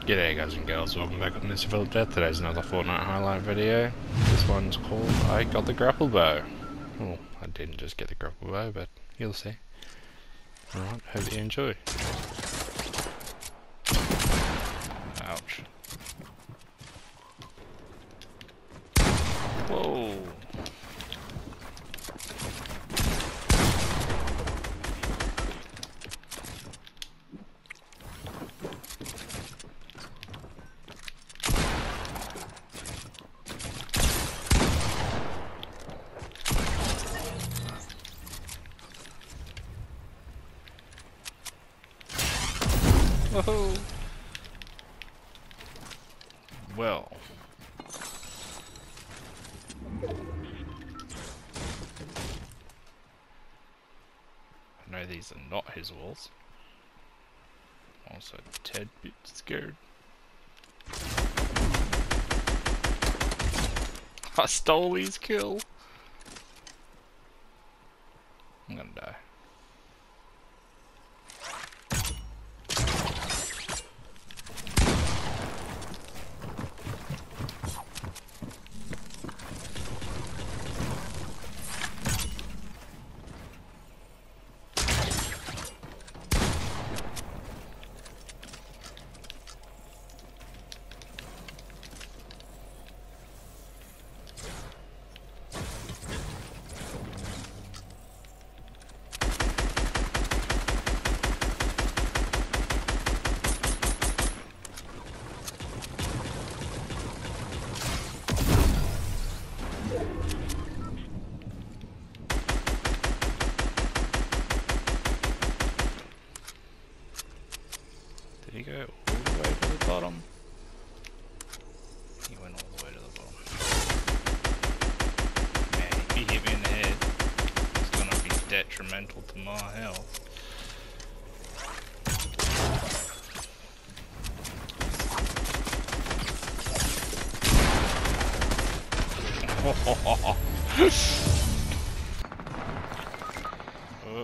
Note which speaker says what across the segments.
Speaker 1: G'day guys and girls, welcome back with MrPhilipDeath. Today's another Fortnite highlight video. This one's called I Got the Grapple Bow. Well, I didn't just get the grapple bow, but you'll see. Alright, hope you enjoy. Ouch. Whoa! Whoa! Well. I know these are not his walls. Also a tad bit scared. I stole his kill. I'm gonna die. Did he go all the way to the bottom? He went all the way to the bottom. Man, if he hit me in the head, it's gonna be detrimental to my health. Oh.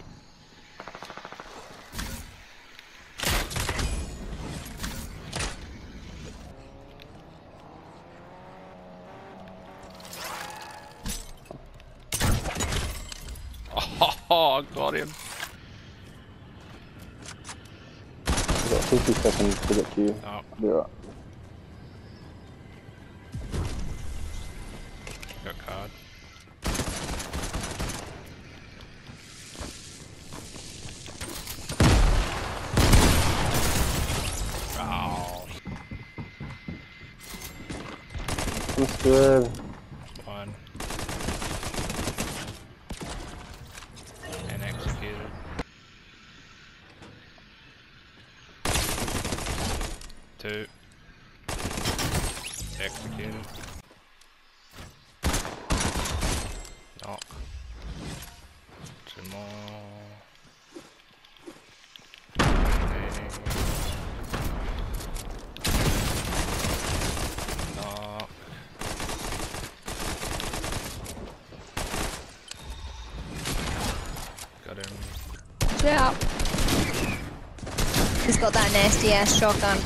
Speaker 1: Oh, I got him.
Speaker 2: I've got 50 seconds to get to you.
Speaker 1: Oh.
Speaker 2: I'll be right.
Speaker 1: Got card. Oh.
Speaker 2: I'm scared.
Speaker 1: Fine. And executed. Two. Executed. Knock. Two more. Knock. Got him.
Speaker 3: Watch out. He's got that nasty ass shotgun.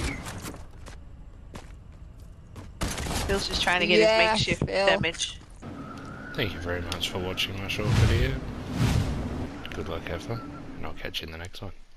Speaker 4: Phil's just trying to get
Speaker 3: Yeah,
Speaker 4: his makeshift
Speaker 3: Phil.
Speaker 4: damage.
Speaker 1: Thank you very much for watching my short video. Good luck, have fun, and I'll catch you in the next one.